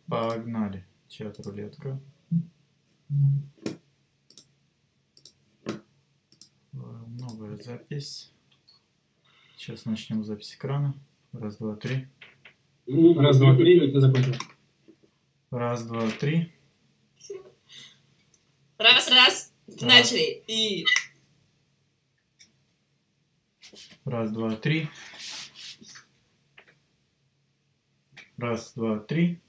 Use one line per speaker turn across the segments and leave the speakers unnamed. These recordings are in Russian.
Погнали. Чат-рулетка. Новая запись. Сейчас начнем запись экрана. Раз, два, три.
Раз, два, три, и ты закончил.
Раз, два, три.
Раз. Начали. И...
Раз, два, три. Раз, два, три.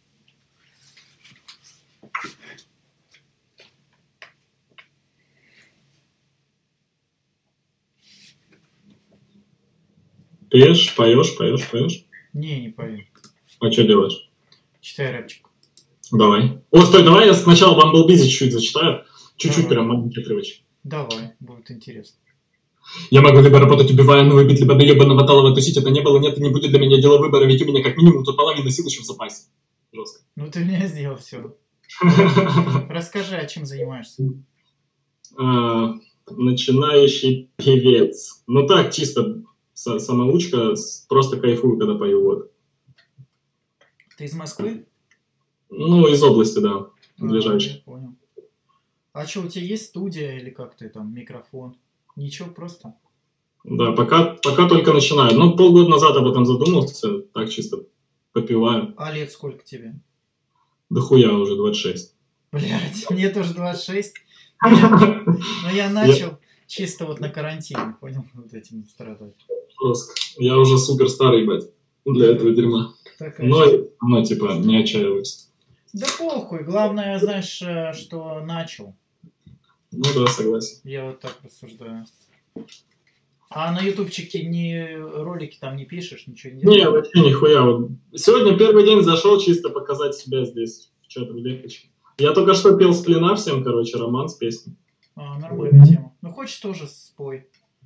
Пьешь, поешь?
Не пою.
А что делаешь?
Читай рэпчик.
Давай. О, стой, давай я сначала Bumblebee чуть-чуть зачитаю. Чуть-чуть,
Давай.
прям маленький отрывочек.
Давай, будет интересно.
Я могу либо работать, убивая, но выбить, либо до ебаного талого тусить. Это не было, нет и не будет для меня дело выбора, ведь у меня как минимум тут половина сил еще в запасе. Жестко.
Ну ты меня сделал все. Расскажи, а чем занимаешься?
Начинающий певец. Ну так, чисто самоучка, просто кайфую, когда пою. Вот.
Ты из Москвы?
Ну, из области, да, ближайшей.
Я понял. А что, у тебя есть студия или как ты там, микрофон? Ничего, просто?
Да, пока только начинаю. Ну, полгода назад об этом задумался, так чисто попиваю.
А лет сколько тебе?
Да хуя уже, 26.
Блять, мне тоже 26. Но я начал чисто вот на карантине, понял, вот этим страдать.
Жестко. Я уже супер старый, ебать, для этого дерьма. Но типа, не отчаиваюсь.
Да похуй, главное, знаешь, что начал.
Ну да, согласен.
Я вот так рассуждаю. А на ютубчике ролики там не пишешь, ничего не делаешь?
Не, вообще нихуя. Вот. Сегодня первый день зашел чисто показать себя здесь, в чат-рулеточке. Я только что пел с Клина всем, короче, роман с песней.
Нормальная тема. Ну, хочешь тоже спой?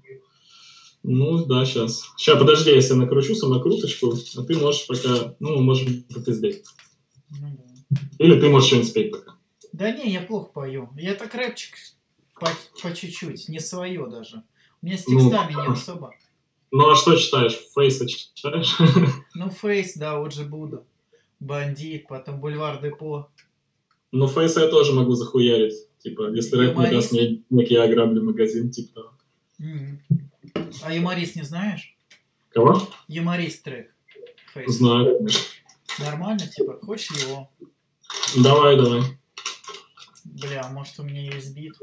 Ну, да, сейчас. Сейчас, подожди, если накручу самокруточку, а ты можешь пока, ну, можем попиздеть.
Ну, да.
Или ты можешь что-нибудь спеть пока.
Да не, я плохо пою. Я так рэпчик по чуть-чуть, не свое даже. У меня с текстами не особо.
Ну, а что читаешь? Фейса читаешь?
Ну, Фейс, да, вот же буду. Бандит, потом Бульвар Депо.
Ну, Фейса я тоже могу захуярить. Типа, если рэп не даст мне, я ограблю магазин, типа того.
А юморист не знаешь?
Кого?
Юморист трек. Фейс.
Знаю, конечно.
Нормально, типа, хочешь его?
Давай.
Бля, может у меня есть бит?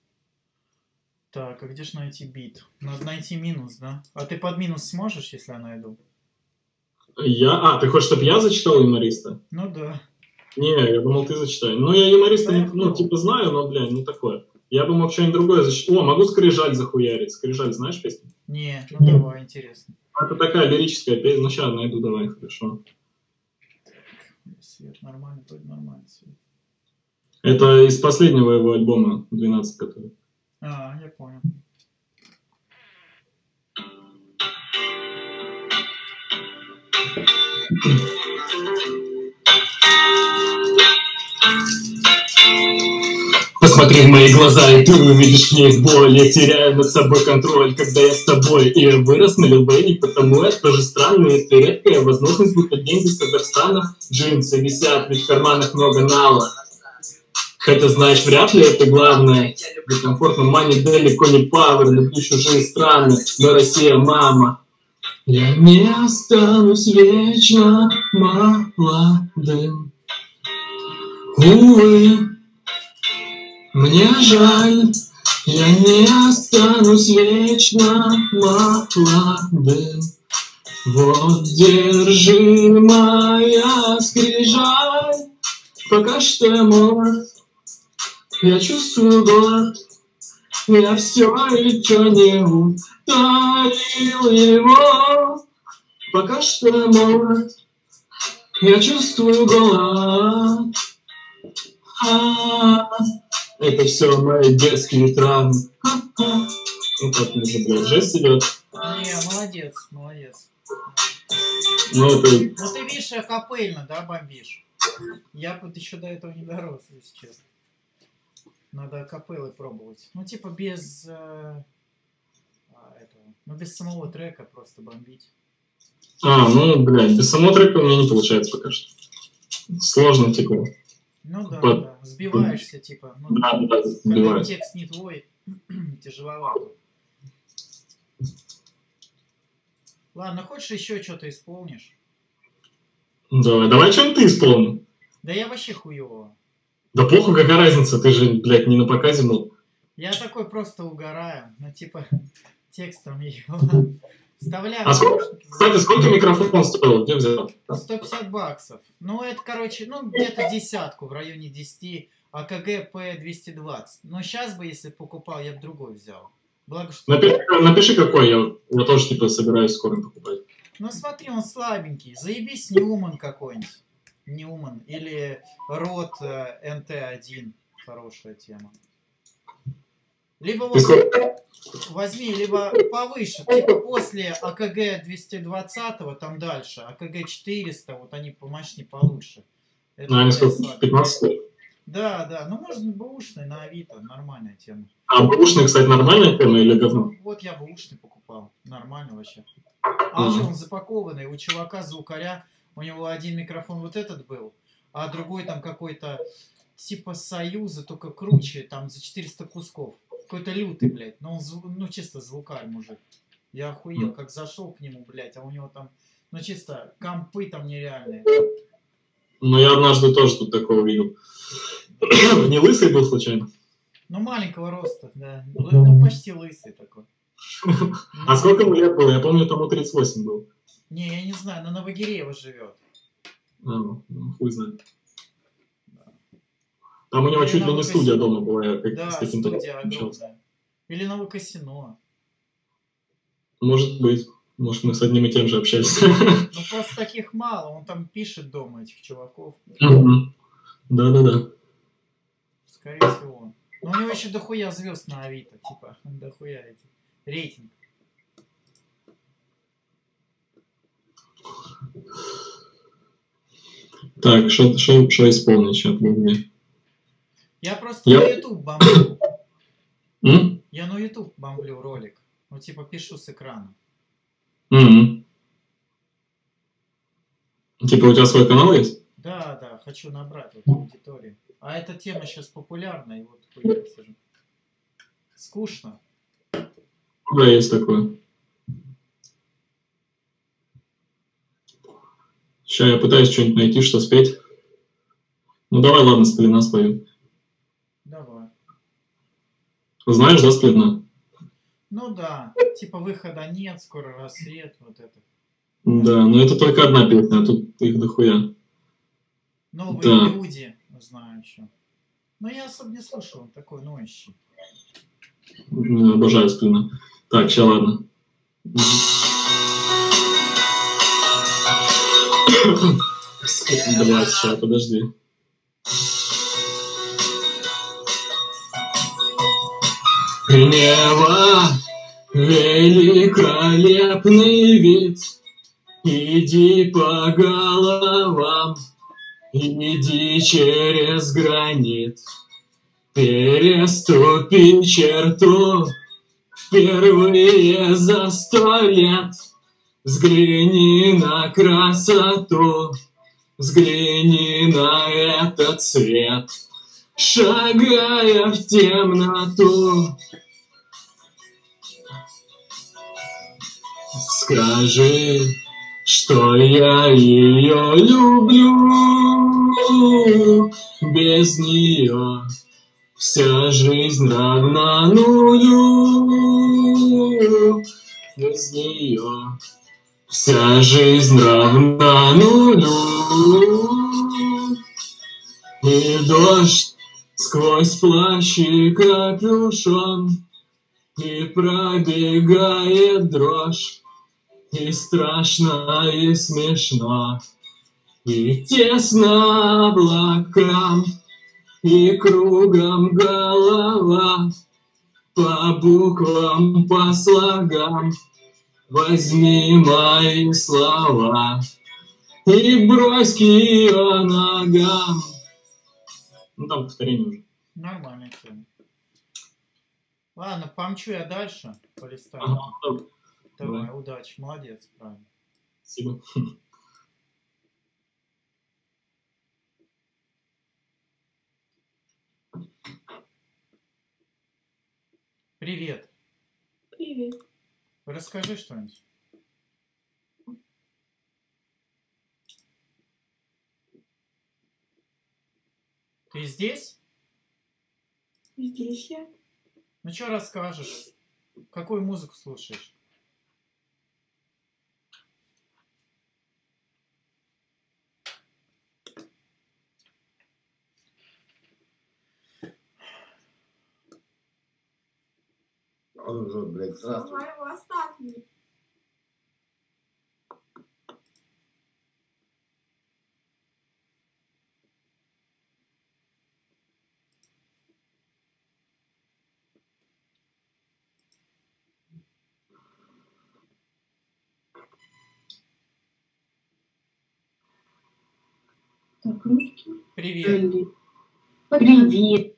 Так, а где же найти бит? Надо найти минус, да? А ты под минус сможешь, если я найду?
Ты хочешь, чтобы я зачитал юмориста?
Ну да.
Не, я думал, ты зачитай. Ну, я юмориста, типа знаю, но, бля, не такое. Я бы мог что-нибудь другое зачитать. О, могу Скрижаль захуярить. Скрижаль, знаешь песню?
Не, ну давай, интересно.
Это такая лирическая песня. Ну, сейчас найду, давай, хорошо.
Свет, нормально, вроде нормально свет.
Это из последнего его альбома, 12, который.
Я понял.
Посмотри в мои глаза, и ты увидишь в них боль. Я теряю над собой контроль, когда я с тобой. И я вырос на Лилбэне, потому это тоже странно. Это редкая возможность выпать деньги из Казахстана. Джинсы висят, ведь в карманах много нала. Хотя, знаешь, вряд ли это главное. Для комфортного мани далеко не пауэр. Люблю чужие страны, но Россия мама. Я не останусь вечно молодым. Увы, мне жаль, я не останусь вечно молодым. Вот держи, моя скрижаль, пока что я молод. Я чувствую голод, я все еще не утолил его. Пока что я молод, я чувствую голод. Это все мои детские травмы. Ну как мне же, блядь, жесть идет.
Не, молодец.
Ну ты
видишь, акапельно, да, бомбишь? Я вот еще до этого не дорос, если честно. Надо акапеллы пробовать. Ну, типа без этого. Ну, без самого трека просто бомбить.
Ну, блядь, без самого трека у меня не получается пока что. сложно, типа.
Ну да,
Вот.
да. Сбиваешься, типа. Ну,
Да,
когда
сбиваюсь.
текст не твой, тяжеловато. Ладно, хочешь еще что-то исполнишь?
Давай что-нибудь ты исполни.
Да я вообще хуёво.
Да похуй, какая разница, ты же, блядь, не на показе был.
Я такой просто угораю. Ну, типа, текстом ее. Вставляю.
А сколько, кстати, сколько микрофон стоил? Где взял?
150 баксов. Ну, это, короче, ну, где-то десятку, в районе 10. АКГ P220. Но сейчас бы, если покупал, я бы другой взял. Благо, что...
Напиши какой, я тоже, типа, собираюсь скоро покупать.
Ну, смотри, он слабенький. Заебись Ньюман какой-нибудь. Ньюман. Или Род NT1. Хорошая тема. Либо вот возьми, либо повыше. Типа после АКГ 220, там дальше. АКГ 400, вот они помощнее получше. Это,
они сколько? 15?
Да, да. Ну, можно бэушный на Авито. Нормальная тема.
А бэушный, кстати, нормальная тема или говно?
Ну, вот я бэушный покупал. Нормально вообще. А уже он запакованный. У чувака звукаря, у него один микрофон вот этот был, а другой там какой-то типа Союза, только круче, там за 400 кусков. Какой-то лютый, блядь. Но он, ну, чисто звукарь, мужик. Я охуел, как зашел к нему, блядь, а у него там, ну, чисто компы там нереальные.
Ну, я однажды тоже тут такого видел. Не лысый был случайно?
Ну, маленького роста, да. Ну, почти лысый такой.
А сколько ему лет было? Я помню, тому 38 был.
Не, я не знаю, на Новогиреево живет.
Ну, хуй знает. Там у него чуть ли не студия дома была. Я
Да,
с каким-то
студия огромная. Или Новокосино.
Может быть. Может, мы с одним и тем же общались.
Ну, просто таких мало. Он там пишет дома, этих чуваков.
Да-да-да.
Скорее всего. Но у него еще дохуя звезд на Авито. Типа, дохуя эти. Рейтинг.
Так, что исполнить сейчас?
Я просто на YouTube бомблю.
М?
Я на YouTube бомблю ролик. Ну, типа, пишу с экрана.
Типа, у тебя свой канал есть?
Да, да, хочу набрать вот аудиторию. А эта тема сейчас популярна, и вот хуя сижу. Скучно.
Да, есть такое. Сейчас я пытаюсь что-нибудь найти, что спеть. Ну давай, ладно, Сплина спою.
Давай.
Знаешь, да, Сплина?
Ну да, типа выхода нет, скоро рассвет, вот это.
Да, но это только одна песня, а тут их дохуя.
Новые люди, знаю еще. Но я особо не слушал, он такой ноющий.
Обожаю Сплина. Так, сейчас ладно. Блядь, сейчас, подожди. Гнева великолепный вид, иди по головам, иди через гранит, переступи черту впервые за 100 лет. Взгляни на красоту, взгляни на этот свет, шагая в темноту. Скажи, что я ее люблю, без нее вся жизнь равна нулю, без нее вся жизнь равна нулю. И дождь сквозь плащ и капюшон, и пробегает дрожь, и страшно, и смешно, и тесно облакам, и кругом голова, по буквам, по слогам. Возьми мои слова и брось к ее ногам. Ну там повторение уже.
Нормальная тема. Ладно, помчу я дальше, полистаю.
Ага,
Давай, удачи, молодец, правильно.
Спасибо.
Привет.
Привет.
Расскажи что-нибудь. Ты здесь?
Здесь я.
Ну что расскажешь? Какую музыку слушаешь?
Он уже, блядь, здравствуй.
Давай его оставь мне. Так, русский.
Привет.
Привет.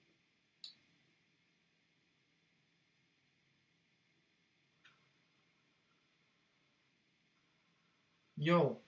Йоу.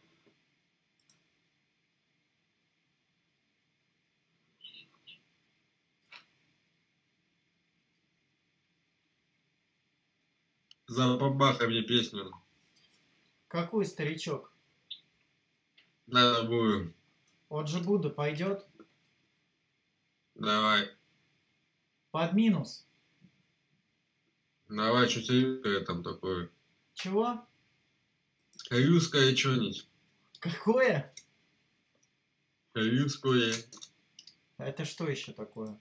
Забабахай мне песню.
Какой старичок?
Надо будет.
Вот же Будда пойдет?
Давай.
Под минус.
Давай, что тебе там такое?
Чего?
Русское что-нибудь.
Какое?
Русское.
Это что еще такое?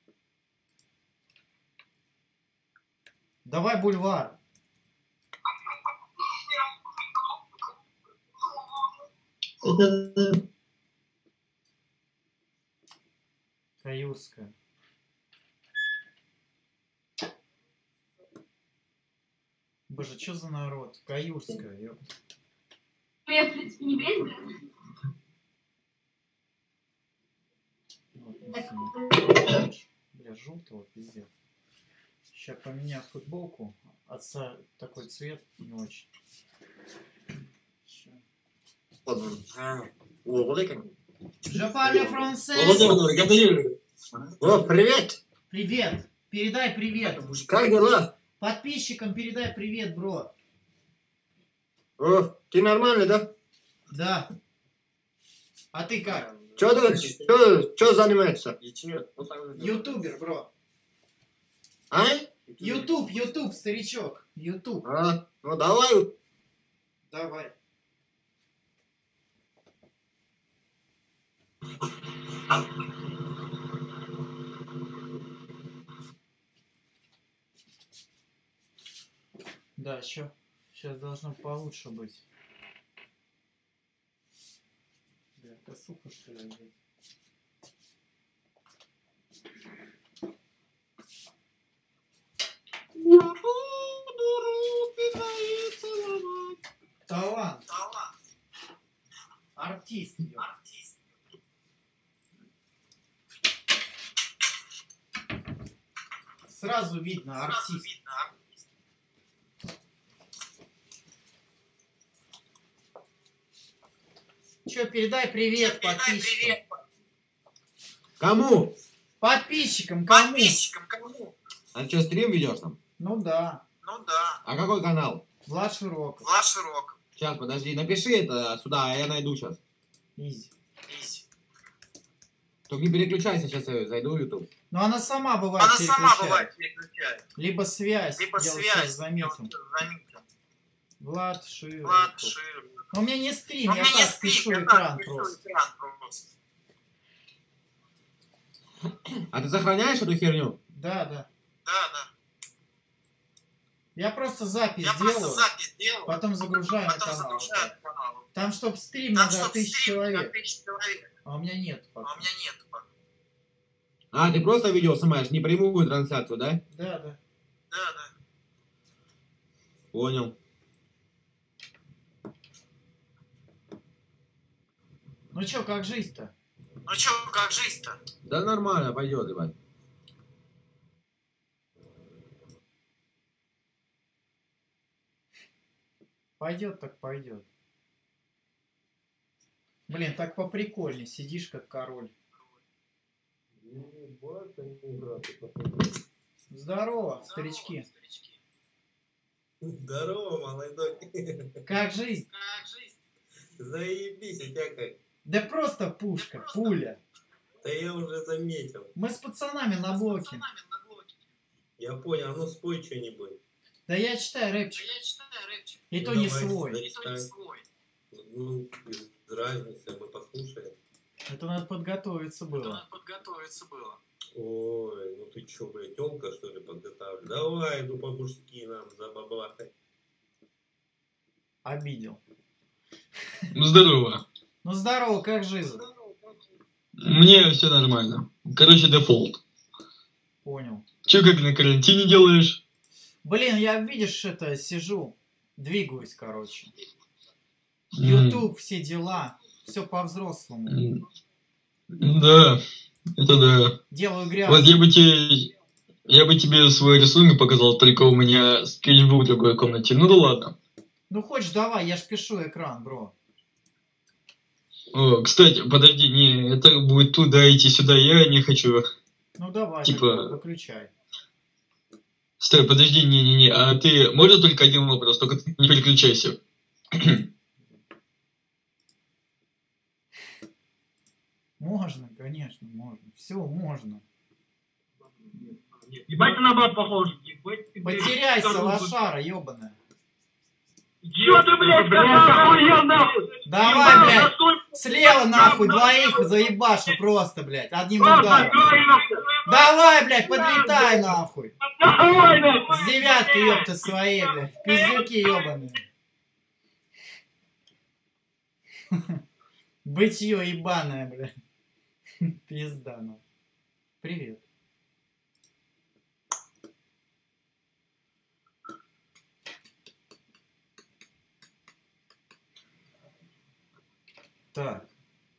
Давай бульвар. Каюрская. Боже, что за народ? Каюрская.
Я, в принципе, не вредная.
Бля, желтого пиздец. Сейчас поменяю футболку. Отца такой цвет не очень. Ща. Je parle français.
О, привет!
Привет. Передай привет.
Как дела?
Подписчикам передай привет, бро.
О, ты нормальный, да?
Да. А ты как?
Что ты, что занимаешься?
Ютубер, бро.
А?
Ютуб, старичок. Ютуб.
А, ну давай.
Давай. Да, еще. Сейчас должно получше быть. Бля, это сухо, что ли, опять? Талант. Артист. ё. Сразу видно, артист. Че, передай привет подписчикам.
Кому?
Подписчикам кому?
А что, стрим ведешь там?
Ну да.
А какой канал?
Влад Широков.
Сейчас, подожди, напиши это сюда, а я найду сейчас.
Изи.
Только не переключайся, сейчас я зайду в YouTube.
Но она сама бывает переключает. Либо связь. Я вот сейчас заметил. Влад Широков. Но у меня не стрим, я так пишу экран просто.
А ты сохраняешь эту херню?
Да. Я просто запись делаю, потом загружаю на канал. Вот так. Там, чтоб стрим надо 1000 человек. А у меня нет пока.
А, ты просто видео снимаешь, не прямую трансляцию, да?
Да.
Понял.
Ну чё, как жизнь-то?
Да нормально, пойдет, ебать.
Пойдет так пойдет. Блин, так поприкольней, сидишь как король. Здорово, старички.
Здорово, молодой.
Как жизнь?
Заебись, у тебя как?
Да просто пушка, пуля.
Да я уже заметил.
Мы с пацанами на блоке.
Я понял, ну спой что-нибудь.
Да я читаю рэпчик. И то
Ну,
не
давай,
свой.
зачитай. Ну, без разницы, мы послушаем.
Это надо подготовиться было.
Ой, ну ты чё, блядь, тёлка, что ли, подготавливай? Давай, ну по-мужски нам забабахай.
Обидел.
Здорово.
Ну здорово, как жизнь?
Мне все нормально. Короче, дефолт.
Понял.
Че, как на карантине делаешь?
Блин, я, видишь, это, сижу, двигаюсь, короче.
М,
YouTube, все дела, все по-взрослому.
Да, это да.
Делаю
Вот
грязь.
я бы тебе свой рисунок показал, только у меня скетчбук в другой комнате. Ну да ладно.
Ну хочешь, давай, я ж пишу экран, бро.
О, кстати, подожди, не, это будет туда идти сюда, я не хочу.
Ну давай,
Типа-
тогда выключай.
Стой, подожди, не, а ты, можно только один вопрос, только ты не переключайся.
Можно, конечно, можно. Все, можно.
Ебать ты на баб похож. Ебать ты, блядь,
Потеряйся,
старуха.
лошара, ебаная.
Чё ты, блядь, сказал, охуел, нахуй?
Давай,
Ебать,
блядь,
насколько-
слева нахуй, двоих заебашу просто, блядь, одним
Просто
ударом.
давай, нахуй.
Давай, блядь, подлетай нахуй.
Давай, нахуй.
С девяткой, ёпта, своей, блядь. Пиздюки ебаные. Бытье ебаное, блядь. Пизда, ну. Привет. Так.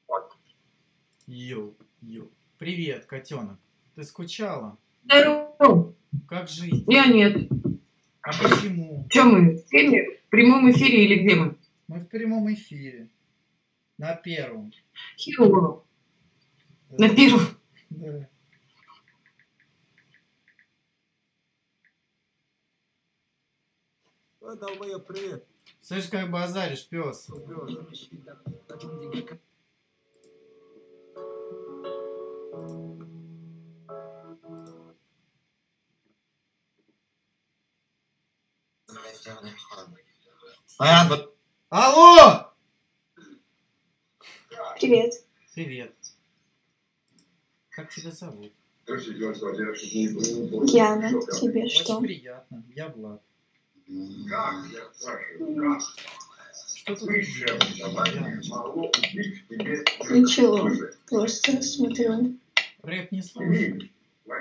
Йоу. Привет, котенок. Ты скучала?
Здорово.
Как жизнь?
Я нет.
А почему?
Че мы? В фильме? В прямом эфире или где мы?
Мы в прямом эфире. На первом.
Херово. На первом.
Да.
О, долбоёб, привет.
Слышь, как базаришь, пес.
Понятно.
Алло!
Привет.
Привет. Как тебя зовут?
Яна, тебе
Очень
что?
приятно. Я Влад. Что тут делаешь, Яночка?
Ничего, просто смотрю.
Рэп не слушаешь?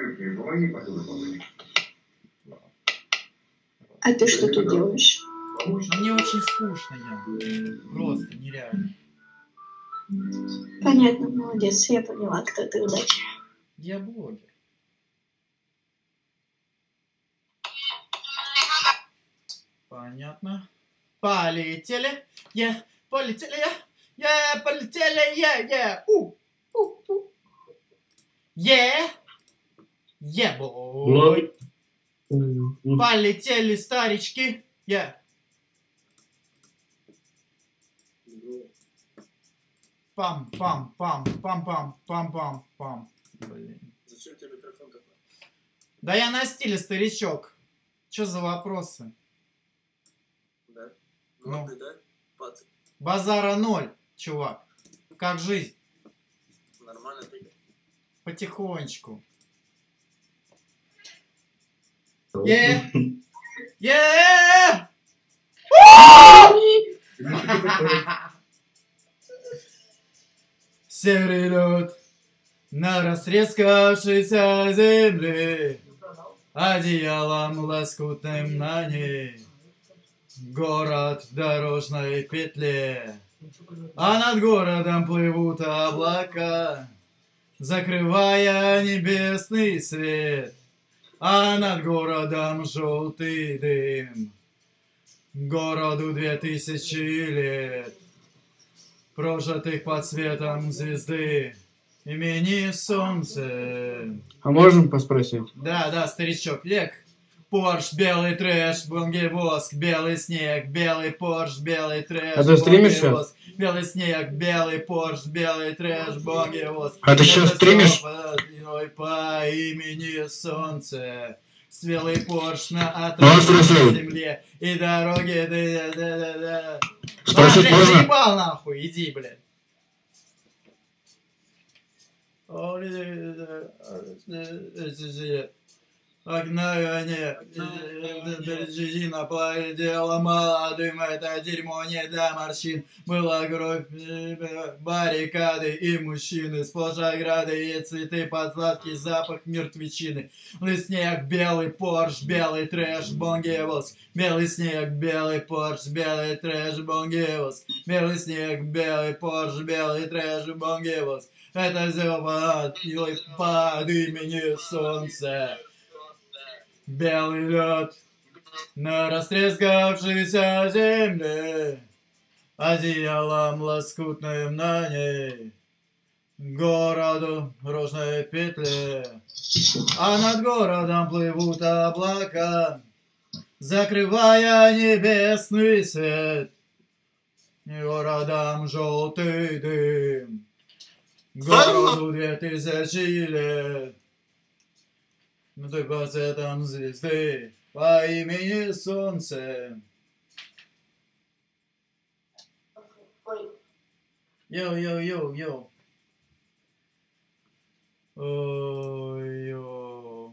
А ты что тут делаешь?
Ну, мне очень скучно, Ян. Просто нереально.
Понятно, молодец, я поняла, кто ты, удачи.
Я блогер. Понятно. Полетели. Полетели. Полетели. Бой. Полетели старички. Пам-пам-пам-пам-пам-пам-пам. Блин.
Зачем тебе микрофон такой?
Да я на стиле, старичок. Чё за вопросы?
Да?
Ну.
Ты, да? Пацан,
Базара ноль, чувак. Как жизнь?
нормально ты?
Потихонечку. Север идут на растрескавшейся земле, одеялом лоскутным на ней. Город в дорожной петле, а над городом плывут облака, закрывая небесный свет, а над городом желтый дым. Городу 2000 лет, прожитых под светом звезды, имени солнце.
А можем поспросить?
Да, старичок, век. Порш, белый трэш, бонги воск, белый снег, белый порш, белый трэш.
А ты стримишь
бонги
сейчас?
воск, белый снег, белый порш, белый трэш, бонги воск.
А ты сейчас стримишь?
По имени солнце. Свелый порш на
Можно
отравленной
спросить?
земле. И дороги...
Спросить
блядь,
можно?
заебал нахуй, иди, блядь. Резина поедела молодым, это дерьмо не для морщин. Была кровь, баррикады и мужчины, сплошь ограды и цветы, под сладкий запах мертвечины. Снег, белый порш, белый трэш, бонгевос. Белый снег, белый порш, белый трэш, бонгевос. Белый снег, белый порш, белый трэш, бонгевос. Это все под именем солнца. Белый лед на растрескавшейся земле, одеялом лоскутным на ней, городу рожной петле. А над городом плывут облака, закрывая небесный свет. Городом желтый дым, городу 2000 лет. Ну ты по цветам звезды, по имени солнце. Йоу. Ой-йоу.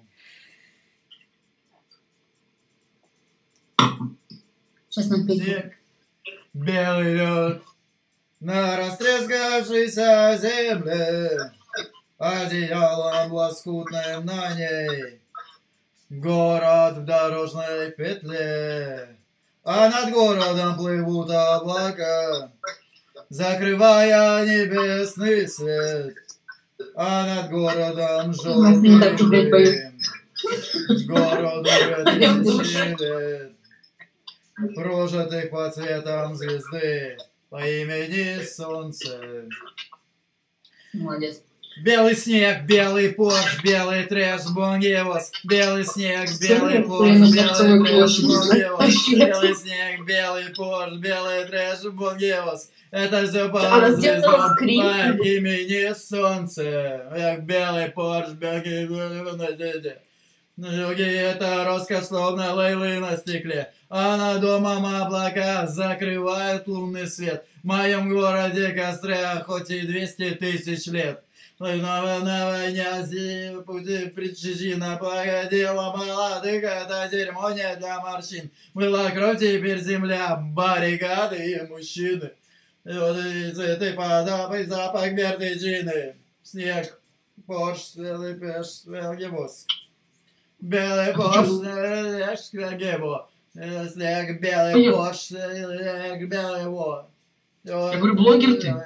Сейчас нам
Снег, белый лед на растрескавшейся земле, одеялом лоскутным на ней, город в дорожной петле. А над городом плывут облака, закрывая небесный свет. А над городом желтый дым, городу 2000 лет, прожитых по цветам звезды, по имени солнце.
Молодец.
Белый снег, белый порш, белый трэш, бонгевос. Белый снег, белый порш, белый трэш, бонгевос. Белый снег, белый порш, белый трэш, бонгевос. Это все по звездам, по имени солнце. Как белый порш, белый бонгевос. Это роскошь, словно лейлы на стекле. А над домом облака закрывают лунный свет. В моем городе костры, хоть и 200 тысяч лет. На войне пути причина погодила молодых, это дерьмо не для морщин. Была кровь, теперь земля, баррикады и мужчины. Цветы под запах мертвечины. Снег, порш, белый пеш, белгибос. Белый порш, белгибо. Снег, белый порш, белый во.
Я говорю, блогер ты?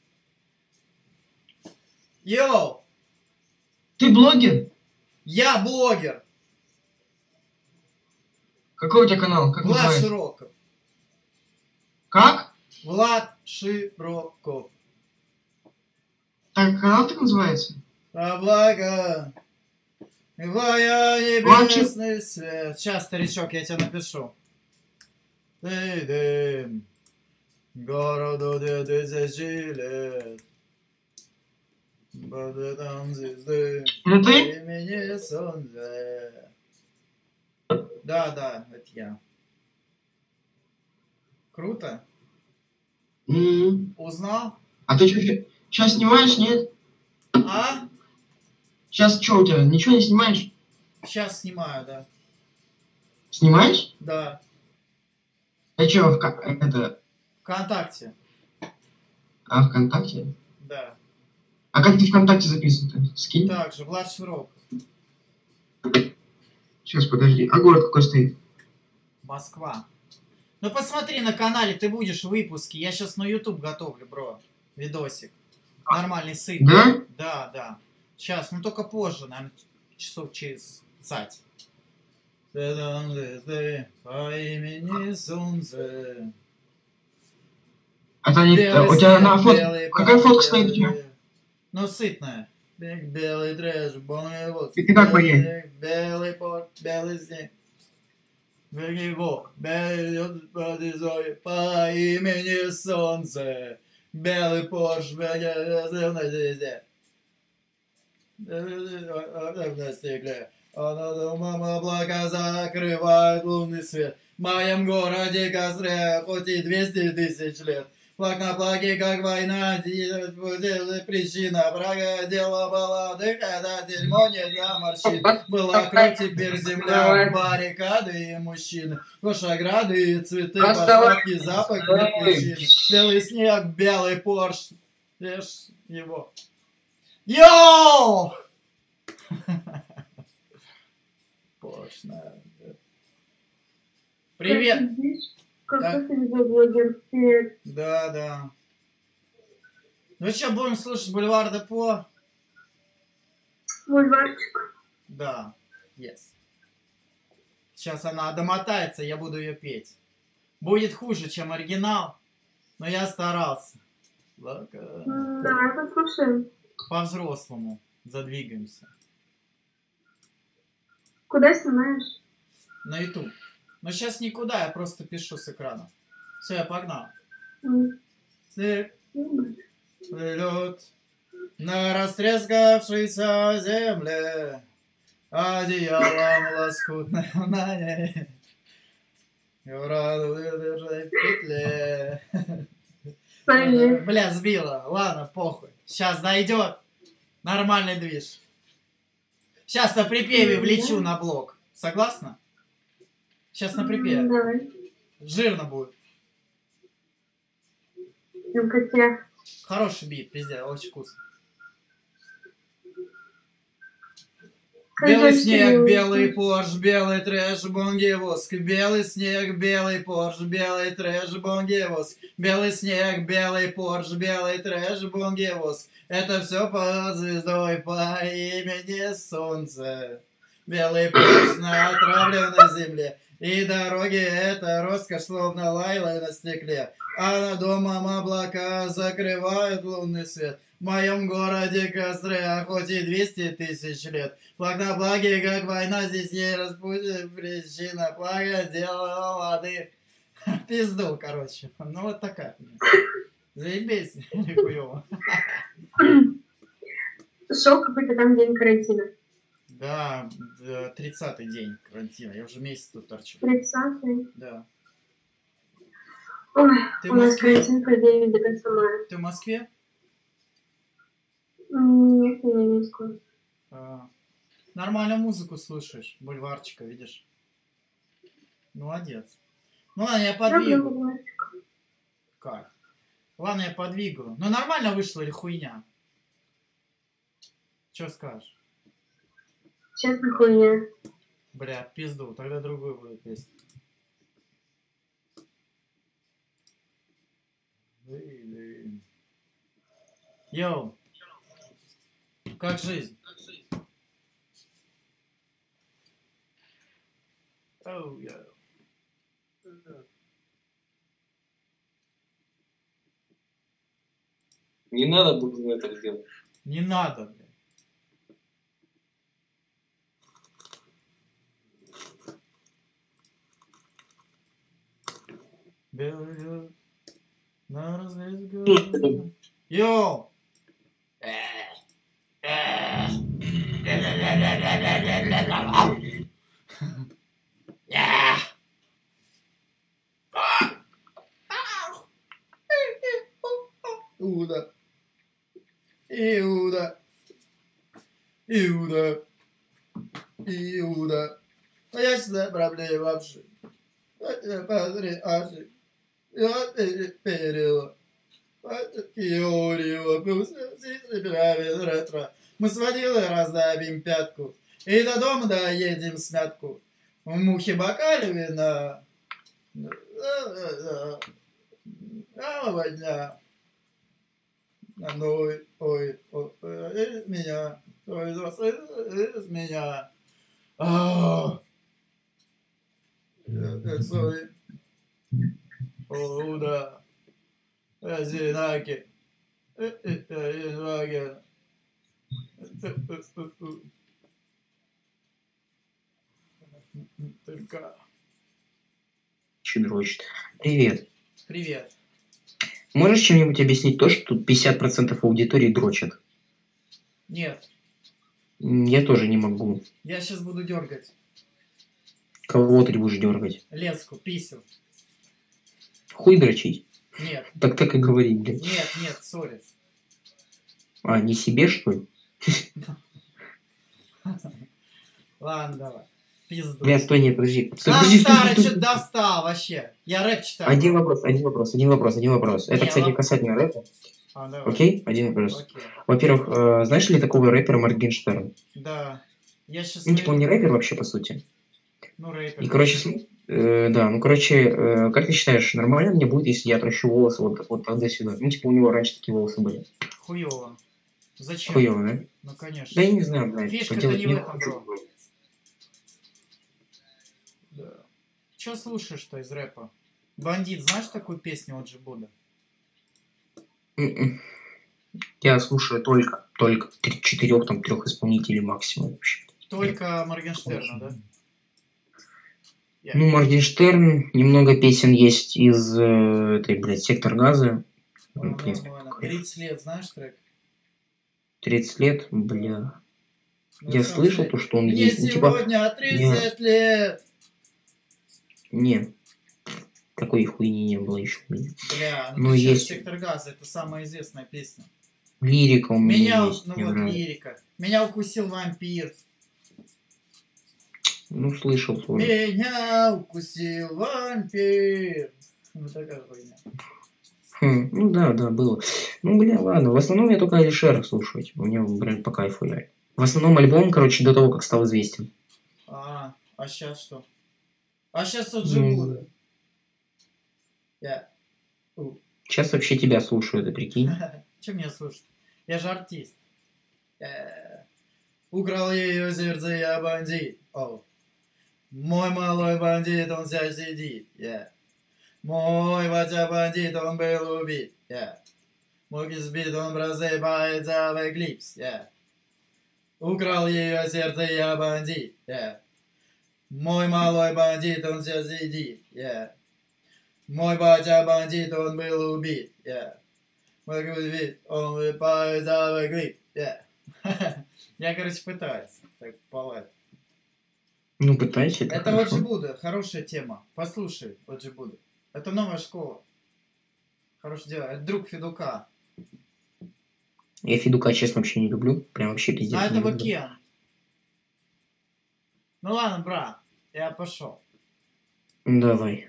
Йоу!
Ты блогер?
Я блогер.
Какой у тебя канал? Как
Влад
называется?
Широков.
Как?
Влад Широков.
Так, канал так называется?
Облака, твоя небесный свет. Сейчас, старичок, я тебе напишу. Ты дым, городу 2000 лет. Под цветом звезды,
Это ты?
имени солнце. Да, это я. Круто? Узнал?
А ты что, сейчас снимаешь, нет?
А?
Сейчас что у тебя, ничего не снимаешь?
Сейчас снимаю, да.
Снимаешь?
Да.
А что, это...
ВКонтакте.
А, ВКонтакте?
Да.
А как ты ВКонтакте записан-то? Скинь.
Так же, Влад Широков.
Сейчас, подожди. А город какой стоит?
Москва. Ну посмотри на канале, ты будешь в выпуске. Я сейчас на YouTube готовлю, бро. Видосик. Нормальный сыт.
Да?
Да. Сейчас, ну только позже, наверное, часов через 20. По имени солнце.
Это не... У тебя на фотке... Какая фотка стоит у тебя?
Но сытная. Белый трэш, бонный вот.
И ты как поедешь?
Белый порт, белый снег. Его, белый под зой, по имени Солнце. Белый Порш, на звезде. На стекле. А над домом облака закрывают лунный свет. В моем городе костры, хоть и 200 тысяч лет. Флаг на флаге, как война, причина врага, дело баллады, когда дерьмо не для морщин. Была кровь, теперь земля, баррикады и мужчины, ограды и цветы, посадки, запах нет причин. Белый снег, белый Порш, ешь его. Йоу! Порш, привет!
Какой ты видеоблогер? Привет.
Да, да. Ну что, будем слушать Бульвар Депо?
Бульварчик.
Да, yes. Сейчас она домотается, я буду ее петь. Будет хуже, чем оригинал, но я старался.
Давай послушаем.
По-взрослому задвигаемся.
Куда снимаешь?
На YouTube. Но сейчас никуда, я просто пишу с экрана. Все, я погнал. Снег, лед на растрескавшейся земле, одеялом лоскутное на ней, в радужной петле. Бля, сбила. Ладно, похуй. Сейчас дойдет. Нормальный движ. Сейчас на припеве влечу на блок. Согласна? Сейчас на припеве.
Давай.
Жирно будет.
МКТ.
Хороший бит, пиздец, очень вкусно.
Конечно,
Белый снег,
не
белый
очень.
Порш, белый трэш, бонги воск. Белый снег, белый Порш, белый трэш, бонги воск. Белый снег, белый Порш, белый трэш, бонги воск. Это все под звездой по имени Солнце. Белый Порш на отравленной земле. И дороги это роскошь, словно лайла на стекле. А над домом облака закрывают лунный свет. В моем городе костры, а хоть и 200 тысяч лет. Флаг на флаге, как война, здесь не распутит причина. Флага делала лады. Пизду, короче. Ну вот такая. Заебись, нихуёво.
Шел какой-то там день карантина.
Да, 30-й день карантина. Я уже месяц тут торчу.
30-й?
Да.
Ой,
Ты
у
в
нас
Москве?
карантин продлили до конца мая.
Ты в Москве?
Нет, я не в Москве.
Нормально музыку слушаешь. Бульварчика, видишь? Молодец. Ну ладно, я подвигаю. Как? Ладно, я подвигаю. Ну нормально вышло или хуйня? Че скажешь?
Честно, хуйня.
Бля, пизду. Тогда другую будет песня. Йоу. Как жизнь? Оу, йоу.
Не надо было это сделать.
Не надо, бля. Белый лед на развес. Йоу! Иуда. Иуда. Иуда. Иуда. А я всегда проблема вообще. Посмотри, ашик. Я перила. Мы с водилой раздавим пятку. И до дома доедем смятку. В мухе бокале вина. Нового дня. Ой, ой, из меня. Ой, из меня. О, да. Одинаки. Только...
Че дрочит? Привет.
Привет.
Можешь чем-нибудь объяснить то, что тут 50% аудитории дрочат?
Нет,
Я тоже не могу.
я сейчас буду дергать.
Кого ты будешь дергать?
Леску, писю.
Хуй дрочить?
Нет,
Так и говори, блядь.
нет, сори.
А, не себе, что ли?
Ладно, давай. Пизду.
Бля, стой, нет, подожди.
Да,
Подожди,
старый,
стой.
что-то достал вообще. Я рэп читаю.
Один вопрос. Это,
Не,
кстати,
ладно.
касательно рэпа.
Давай.
Окей? Один вопрос.
Окей.
Во-первых, знаешь ли такого рэпера Моргенштерн?
Да. Я сейчас...
Ну, типа, он не рэпер вообще, по сути.
Ну, рэпер.
И, короче, как ты считаешь, нормально мне будет, если я отращу волосы вот тогда сюда? Ну, типа, у него раньше такие волосы были.
Хуёво. Зачем?
Хуёво, да?
Ну, конечно.
Да я не знаю, блядь.
Фишка-то
поделать
не в
не
этом,
хочу.
бро. Да. Чё слушаешь-то из рэпа? Бандит, знаешь такую песню от Джибуда?
Я слушаю только 4-3 исполнителей максимум вообще.
Только Моргенштерна, да?
Ну, Моргенштерн, немного песен есть из этой, блядь, «Сектор газа». Ну, в принципе,
Нормально. 30 лет, знаешь трек?
30 лет, бля.
Ну,
Я
сам
слышал
знаешь.
то, что он
Мне
есть. Ну, типа,
сегодня 30 лет!
не. Такой хуйни не было еще у меня.
Бля,
Ну,
ты чё,
есть.
«Сектор газа» — это самая известная песня.
Лирика у меня есть.
Ну
мне
вот
нравится.
лирика. Меня укусил вампир.
Ну, слышал тоже.
Меня укусил вампир. Вот такая хуйня.
Ну да, было. Ну, бля, ладно. В основном я только Алишера слушаю. Типа, мне, блин, по кайфу реально. В основном альбом, короче, до того, как стал известен.
А сейчас что? А сейчас от Джибуда.
Сейчас вообще тебя слушаю, ты прикинь.
Чем меня слушать? Я же артист. Украл ее сердце, я бандит. Мой малой бандит, он здесь сидит. Мой батя бандит, он был убит. Мой сбит, он просыпается в эклипс. Украл ее сердце, я бандит. Мой малой бандит, он здесь сидит. Мой батя бандит, он был убит. Мой сбит, он просыпается в эклипс. Я, короче, пытаюсь. Так, полать.
Ну, пытайся.
Это вот Джибуда, хорошая тема. Послушай, вот Джибуда. Это новая школа. Хорошее дело. Это друг Федука.
Я Федука, честно, вообще не люблю. Прям вообще пиздец.
А
не
это
люблю.
Кен. Ну ладно, брат. Я пошел.
Давай.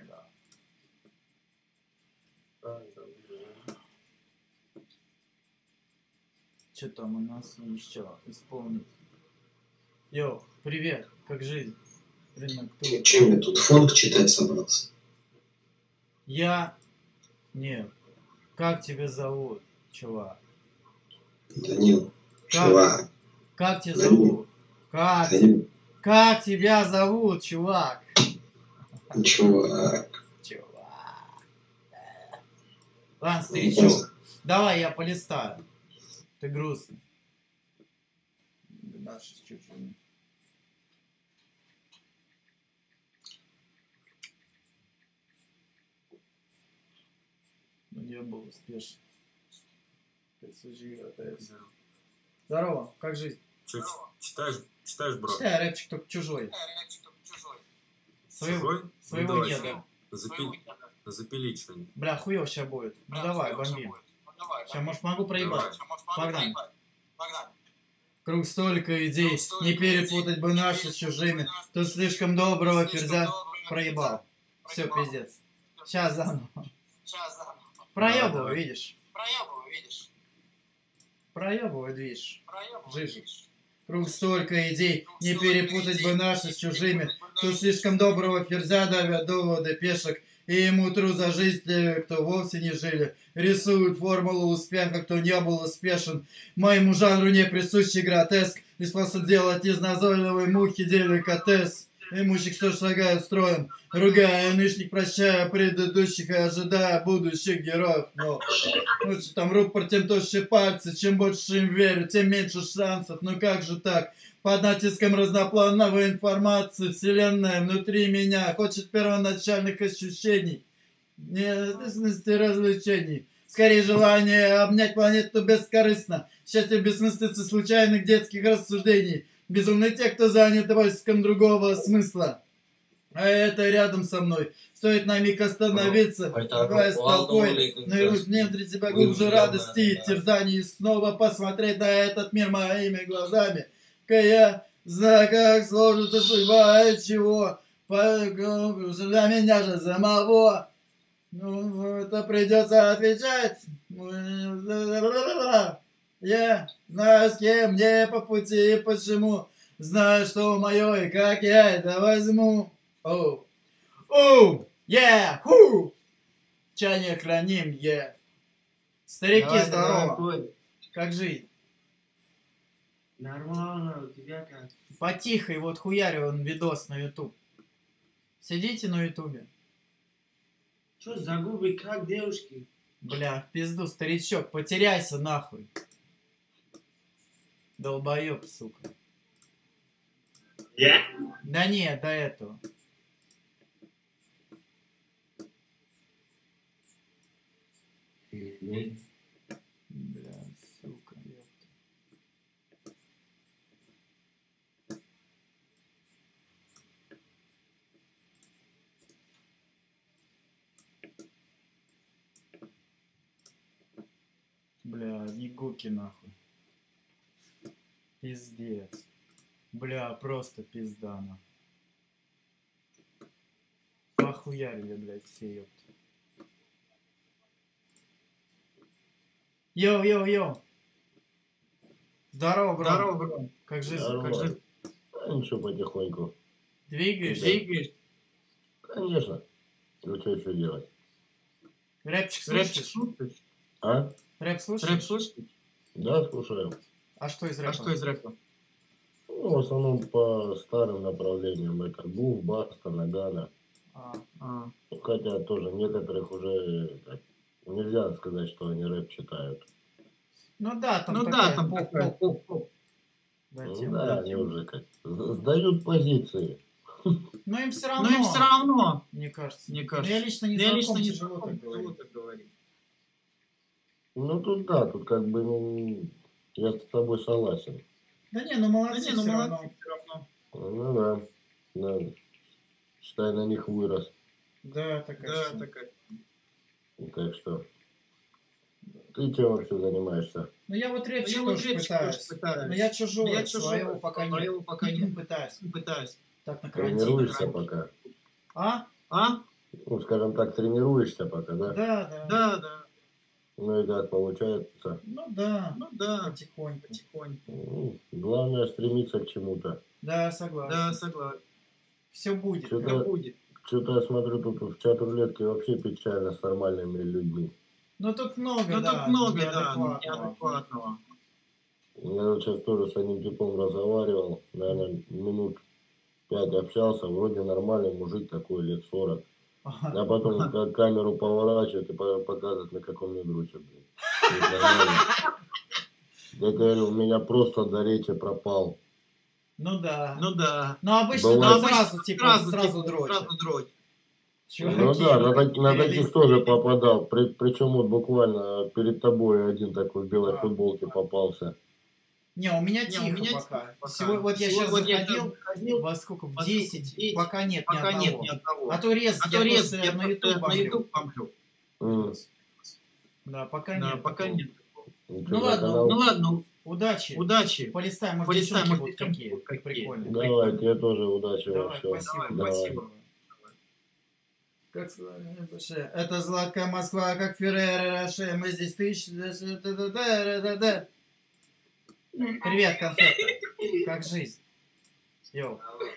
Что там у нас еще исполнить? Йо, привет. Как жизнь? Рынок тут.
Чем я тут фонг читать собрался?
Я... Нет. Как тебя зовут, чувак?
Данил,
Как?
чувак.
Как тебя
Данил.
зовут? Как?
Данил,
Как тебя зовут, чувак?
чувак.
Ладно, старичок. Давай я полистаю. Ты грустный. Наши чуть-чуть. Я был успешен. Здорово, как жизнь?
Че, читаешь, бро?
Читай, рэпчик только чужой.
Чужой?
Своего
Ну,
нет,
давай,
да.
Запили что-нибудь.
Бля, хуёв сейчас будет. Ну давай, бомби. Сейчас, может, могу проебать. Погнали. Круг столько идей, не перепутать бы наши с чужими. Тут слишком доброго ферзя проебал. Все, пиздец. Сейчас заново. Проебывай, видишь? Проебывай, видишь? Жижи. Круг столько идей, не перепутать бы наши с чужими. Тут слишком доброго ферзя давят доводы пешек. И ему тру за жизнь те, кто вовсе не жили. Рисуют формулу успеха, кто не был успешен. Моему жанру не присущий гротеск. Лишь способ делать из назойливой мухи деликатес. Имущих, что шагают строем, ругая нынешних, прощая предыдущих и ожидая будущих героев. Но лучше там рупор, тем толще пальцы, чем больше им верю, тем меньше шансов. Ну как же так? Под натиском разноплановой информации вселенная внутри меня хочет первоначальных ощущений, неизвестности развлечений. Скорее желание обнять планету бескорыстно, счастье бессмыслицы случайных детских рассуждений. Безумны те, кто занят поиском другого смысла. А это рядом со мной. Стоит на миг остановиться, давая с толпой, навернуть внутри себя глубже радости и терзаний, и снова посмотреть на этот мир моими глазами. Я знаю, как сложится судьба и чего, для меня же самого. Ну, это придется отвечать. Я знаю, с кем мне по пути и почему. Знаю, что мое и как я это возьму. Оу. Оу. Ху. Чайник храним, Старики,
Давай,
здорово.
давай,
Как жизнь?
Нормально, у тебя как?
Потихо, и вот хуярю он видос на YouTube. Сидите на ютубе.
Что за губы, как девушки?
Бля, в пизду, старичок, потеряйся нахуй. Долбоёб, сука.
Я?
Да нет, до этого. Бля, сука, ёпта. Бля, егуки нахуй. Пиздец. Бля, просто пизда нахуй. Похуярили, блядь, все, ёпта. Йоу. Здорово, бро.
Здорово, бро.
Как жизнь?
Здорово.
Как жизнь?
Ничего, потихоньку.
Двигаешься?
Конечно. Ну что еще делать?
Рэпчик слушаешь?
А?
Рэп слушаешь?
Да, слушаю.
А что из рэпа?
Ну, в основном по старым направлениям. Это Був, Баста, Нагана. Ну, хотя тоже некоторых уже так, нельзя сказать, что они рэп читают.
Ну да, там поп.
Ну да, они уже как сдают позиции.
Но им все равно. Мне кажется. Но я лично не знаком, тяжело так говорить.
Ну тут да, тут как бы ну, я с тобой согласен.
Да не, ну молодцы, все равно.
Ну да, да. Считай, на них вырос.
Да, такая.
Так что. Ты чем вообще занимаешься?
Ну я вот рэпчик тоже пытаюсь. Но я чужого, своего пока нет. Пытаюсь. Так на карантине.
Тренируешься пока? Ну, скажем так, тренируешься пока, да?
Да.
Ну и как получается?
Ну да. Потихоньку.
Ну, главное стремиться к чему-то.
Да, согласен. Все будет.
Что-то я смотрю, тут в чат-рулетке вообще печально с нормальными людьми.
Ну тут много неадекватного.
Я вот сейчас тоже с одним типом разговаривал, наверное, минут 5 общался, вроде нормальный мужик такой, лет 40. А потом как камеру поворачивает и показывает, на каком мне дрочит. Я говорю, у меня просто до речи пропал.
Ну да. Но обычно сразу дрочит.
Ну да, на таких тоже попадал. Причем вот буквально перед тобой один такой в белой футболке попался.
Не, у меня тихо пока. Вот я сейчас заходил, во сколько, в 10, пока нет ни одного. А то я просто на YouTube бомблю. Да, пока нет. Ну ладно, удачи. Полистай, может, девчонки будут какие прикольные.
Давайте, я тоже удачи вам.
Спасибо. Как это Златка Москва, как Феррера Роше, мы здесь Привет, конфетка. Как жизнь? Йоу.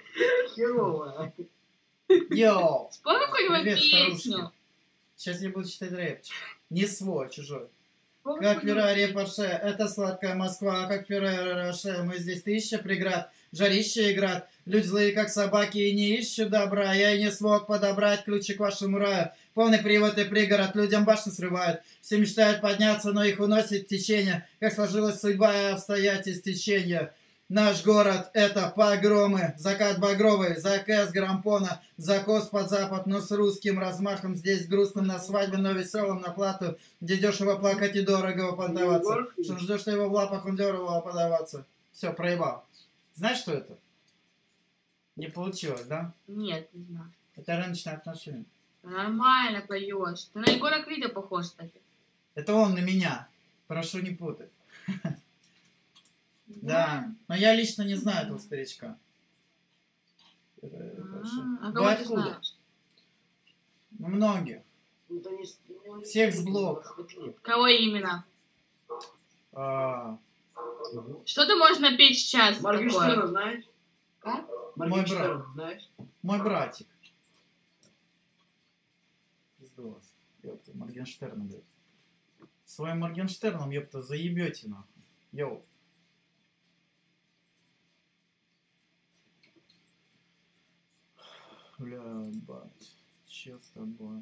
Спой какую-нибудь
Привет,
песню.
старушки. Сейчас я буду читать рэпчик. Не свой, чужой. Как Феррари Порше, это сладкая Москва, как Феррера Роше, мы здесь 1000 преград, жарище и град, Люди злые, как собаки, и не ищут добра. Я и не смог подобрать ключи к вашему раю. Полный привод и пригород, людям башни срывают. Все мечтают подняться, но их уносит течение. Как сложилась судьба и обстоятельств течения. Наш город — это погромы. Закат багровый, заказ грампона. Закос под запад, но с русским размахом. Здесь грустным на свадьбе, но веселым на плату. Где дешево плакать и дорого поддаваться. Что ждешь, что его в лапах он дорого подаваться. Все, проебал. Знаешь, что это? Не получилось, да?
Нет, не знаю.
Это рыночные отношения.
Нормально поешь. Ты на Егора Крида похож, кстати.
Это он на меня. Прошу не путать. Да. Но я лично не знаю этого старичка.
А
Вы
кого ты
откуда?
знаешь?
Ну, многих. Всех с блока.
Кого именно? Что ты можешь напеть сейчас?
Моргенштерна знаешь?
Как?
Мой брат.
Знаешь?
Мой братик. Пиздос. Ёпта, Моргенштерна, блядь. Своим Моргенштерном, ёпта, заебете, нахуй. Йоу. Бля, бать. Чё с тобой?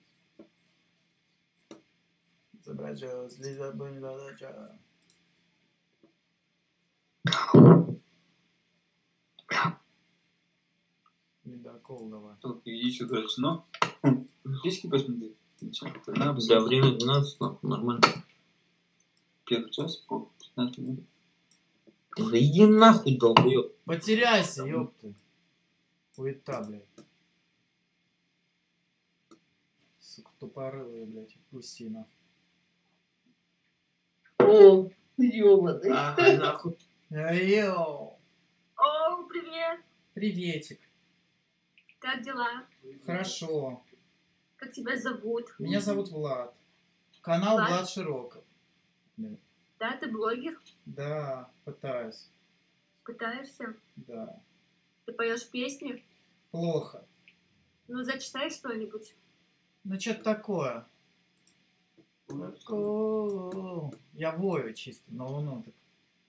Забрать слеза бы не задача. Ледокол давай.
Иди сюда, но письки посмотри.
Да, время 12, нормально.
Первый час, 15 минут.
Да иди нахуй, долбоёб.
Потеряйся, ёпты. Хуета, блядь. Сука, тупорылые, блядь, пусти нахуй.
О, ёбаный.
Ага, нахуй. Йоу.
О, привет.
Приветик.
Как дела?
Хорошо.
Как тебя зовут?
Меня зовут Влад. Канал
Влад?
Влад Широков.
Да, ты блогер?
Да, пытаюсь.
Пытаешься?
Да.
Ты поешь песни?
Плохо.
Ну, зачитай что-нибудь.
Ну, что-то такое. Я вою чисто на луну. Так.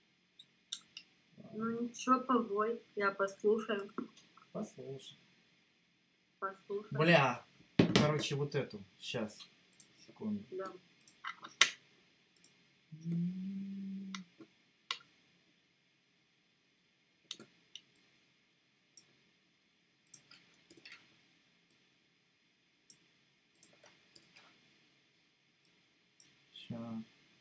Ну, ничего, повой. Я послушаю.
Послушай.
Послушай.
Бля. Короче, вот эту. Сейчас. Секунду.
Да.
Сейчас.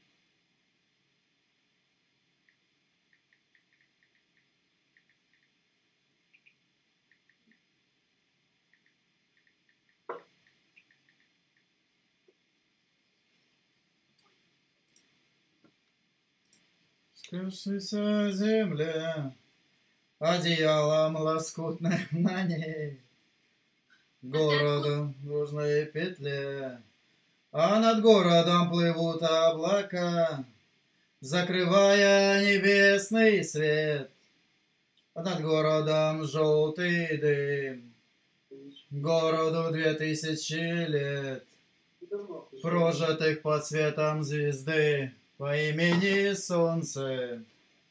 Скрывшийся земля, одеялом лоскутным на ней, городом в дружной петле, а над городом плывут облака, закрывая небесный свет, а над городом желтый дым, городу 2000 лет, прожитых под светом звезды по имени Солнце.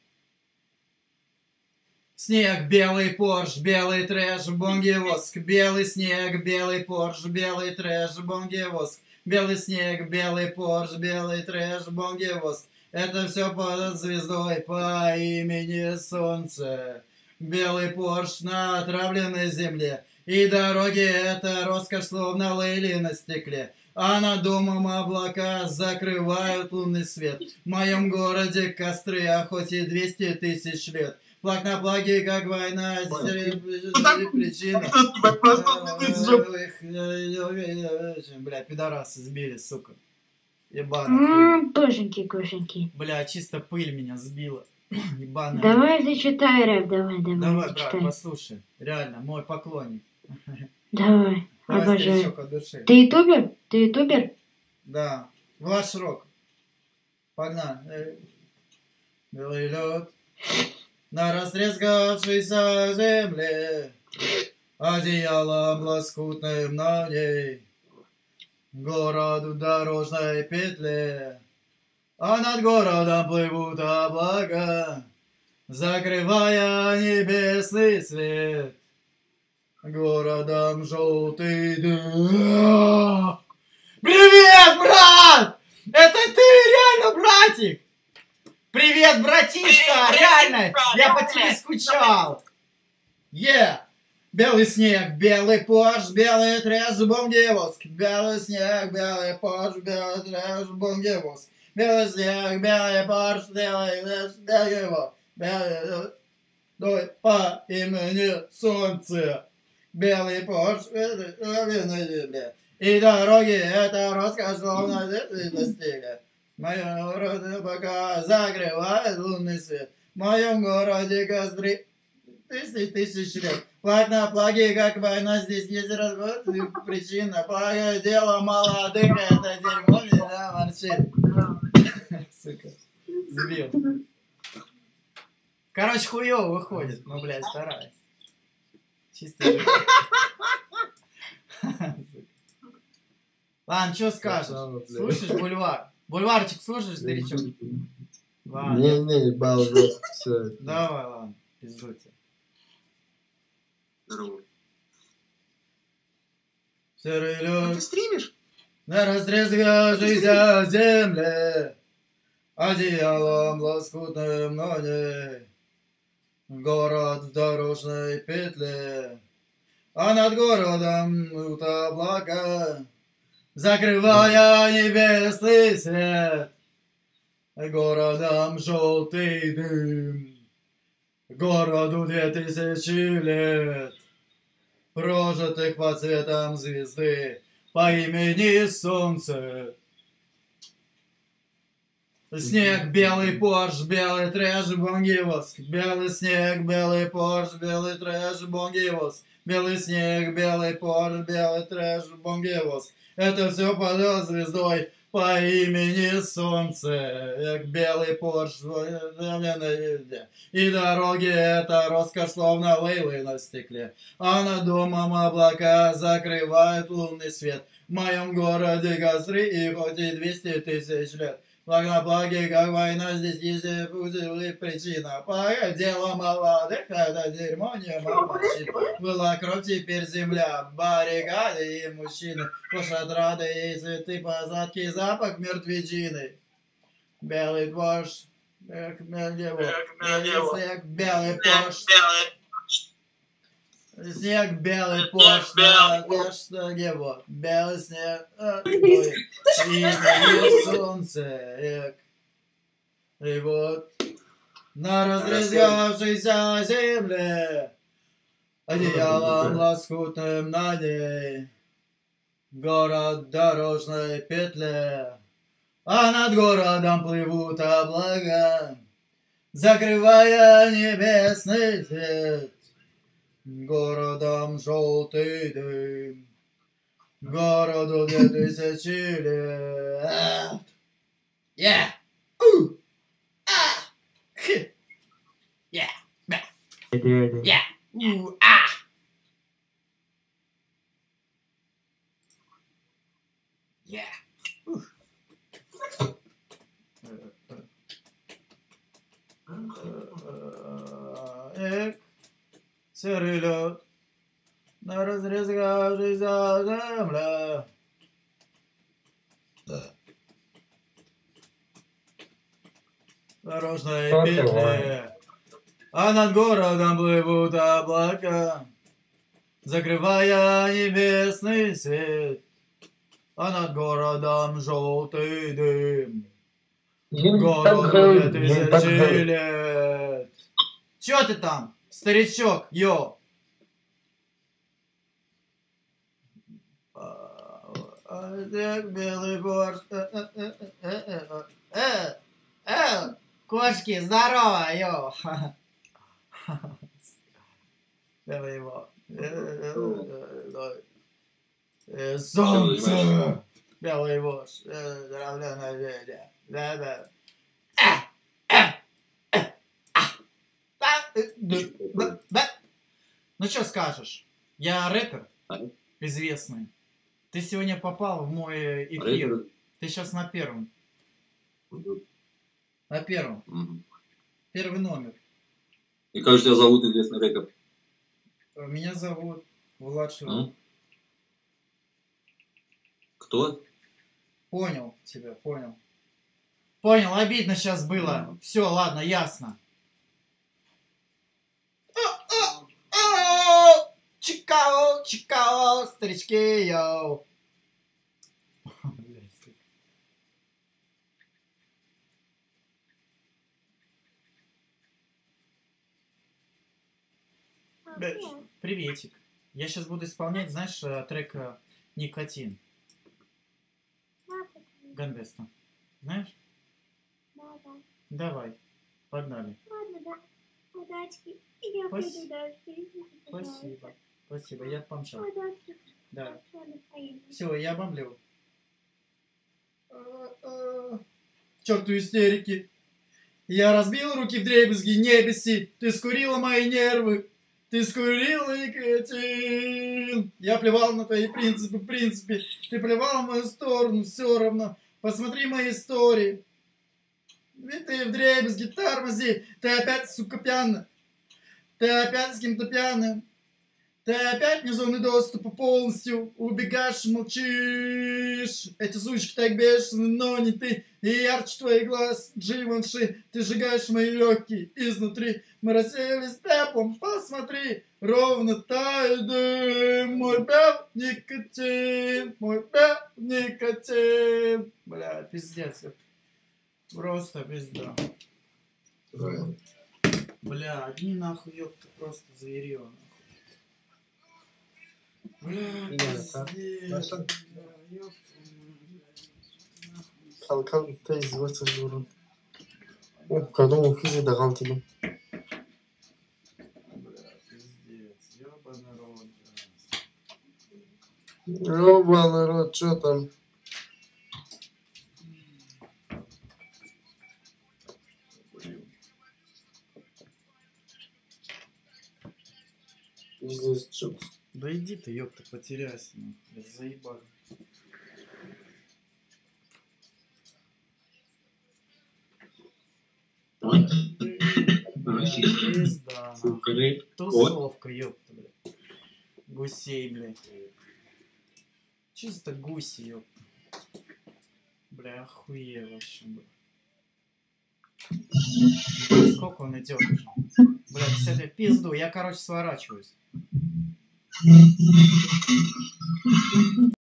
Снег, белый Порш, белый трэш, бонги воск, белый снег, белый Порш, белый трэш, бонги воск, белый снег, белый Порш, белый трэш, бонги воск. Это все под звездой по имени Солнце. Белый Порш на отравленной земле, и дороги это роскошь, словно лыли на стекле. А над домом облака закрывают лунный свет. В моем городе костры, а хоть и 200 тысяч лет. Флаг на флаге, как война, причина. Бля, пидорасы сбили, сука. Ебаная.
Боженьки, кошеньки.
Бля, чисто пыль меня сбила. Ебаная.
Давай зачитай рэп, давай.
Давай, брат,
зачитай.
послушай. Реально, мой поклонник.
Давай,
Давай,
обожаю.
старичок от души.
Ты ютубер? Ты ютубер?
Да. Влад Широков. Погнали. Белый лед на растрескавшейся земле, одеялом лоскутным на ней, город в дорожной петле, а над городом плывут облака, закрывая небесный свет, городом желтый дым. Привет, брат! Это ты реально, братик? Привет, братишка, реально, я по тебе скучал. Белый снег, белый Порш, белый трэш, бонгевоск. Белый снег, белый Порш, белый трэш, бонгевоск. Белый снег, белый Порш, белый трэш, бонгевоск. Белый по имени Солнце. Белый Порш, и дороги это роскошь, словно достигли. В моем городе пока закрывает лунный свет. В моем городе костры тысяч лет. Флаг на флаге, как война, здесь есть разбор, причина. Плаго, дело молодых, это дерьмо меня ворчит. Сука, сбил. Короче, хуёво выходит, ну, блядь, стараюсь. Чисто. Ладно, что скажешь? Слушаешь бульвар? Бульварчик слушаешь, старичок?
Не, балбес, все.
Давай, ладно, пизду тебя.
Здорово.
Серый лёд.
Ты стримишь?
На разрезгавшейся земле одеялом лоскутным, но не город в дорожной петле, а над городом идут облака, закрывая небесный свет, городом желтый дым. Городу 2000 лет, прожитых по цветам звезды, по имени Солнце. Снег, белый Порш, белый трэш, бонгивоск. Белый снег, белый Порш, белый трэш, бонгивоск. Белый снег, белый Порш, белый трэш, бонгивоск. Это все под звездой по имени Солнце, как белый Порш, и дороги это роскошь, словно лейлы на стекле, а над домом облака закрывают лунный свет. В моем городе костры, и хоть и 200 тысяч лет, флаг на флаге, как война, здесь есть причина. Пока дело молодых, это дерьмо не мамочит. Была кровь, теперь земля, баррикады и мужчины, лошадрады и цветы, посадки, запах мертвечины. Белый Порш, белый Порш, снег, белый Порш, белый снег, и солнце, и вот на разрезавшейся земле одеялом лоскутным на ней город в дорожной петле, а над городом плывут облака, закрывая небесный свет. Городом желтый дым, городу 2000 лет. Серый лед на разрезавшейся земле. Дорожной петли, а над городом плывут облака, закрывая небесный свет, а над городом желтый дым. Городу 2000 лет. Чё ты там, старичок, йо? Белый борщ. Кошки, здорово, йо. Белый борщ. Солнце. Белый борщ. Ну что скажешь? Я рэпер известный. Ты сегодня попал в мой эфир. Ты сейчас на первом. На первом. Первый номер.
И как же тебя зовут, известный рэпер?
Меня зовут Влад Шилов.
Кто?
Понял тебя, понял. Понял, обидно сейчас было. Все, ладно, ясно. Чикаго, Чикаго, старички, йоу. Приветик. Я сейчас буду исполнять, знаешь, трек «Никотин». Гандеста. Знаешь?
Да.
Давай, погнали.
Ладно, да. Удачки. Я пойду дальше.
Спасибо. Спасибо, я помчал.
Удачи.
Да. Все, я бомблю. Черту истерики. Я разбил руки вдребезги, не беси. Ты скурила мои нервы. Ты скурила никотин. Я плевал на твои принципы, в принципе. Ты плевал в мою сторону, все равно. Посмотри мои истории. Ведь ты вдребезги, тормози. Ты опять, сука, пьяна. Ты опять с кем-то пьяным. Ты опять не зоны доступа полностью. Убегаешь, молчишь. Эти сучки так бешены, но не ты. И ярче твоих глаз, Дживанши. Ты сжигаешь мои легкие изнутри. Мы расселись пеплом, посмотри. Ровно тает дым. Мой пеп никотин. Мой пеп никотин. Бля, пиздец. Просто пизда. Бля, одни нахуй, ёпта, просто зверё. Bля, пиздец.
Kalkan tez izdevаться durun. Kadın ofizi de kaldı. Ёба народ, чё там? Здесь что-то.
Да иди ты, ёпта, потеряйся, нахуй, заебал. Пизда, нахуй. Тусовка, ёпта, блядь. Гусей, блядь. Чисто гуси, ёпта. Бля, охуел вообще, бля. Сколько он идет уже? Блядь, с этой пизду, я, короче, сворачиваюсь.